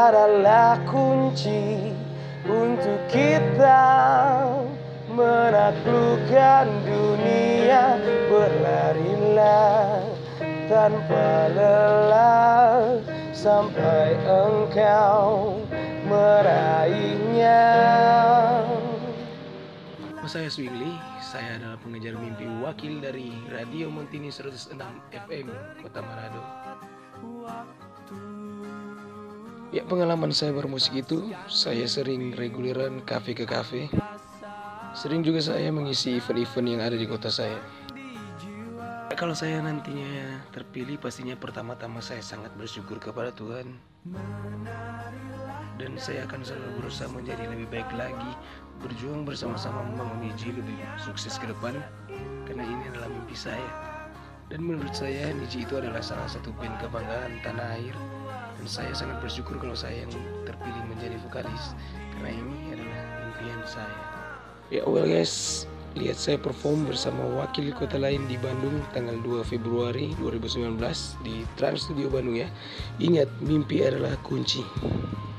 adalah kunci untuk kita menaklukkan dunia. Berlarilah tanpa lelah sampai engkau meraihnya. Saya Swingli, saya adalah pengejar mimpi wakil dari Radio Montini 106 FM Kota Manado. Ya, pengalaman saya bermusik itu, saya sering reguleran kafe ke kafe. Sering juga saya mengisi event-event yang ada di kota saya. Kalau saya nantinya terpilih, pastinya pertama-tama saya sangat bersyukur kepada Tuhan. Dan saya akan selalu berusaha menjadi lebih baik lagi, berjuang bersama-sama membangun Niji lebih sukses ke depan, karena ini adalah mimpi saya. Dan menurut saya Niji itu adalah salah satu band kebanggaan tanah air, dan saya sangat bersyukur kalau saya yang terpilih menjadi vokalis, karena ini adalah impian saya. Ya well guys, lihat saya perform bersama wakil kota lain di Bandung tanggal 2 Februari 2019 di Trans Studio Bandung ya. Ingat, mimpi adalah kunci.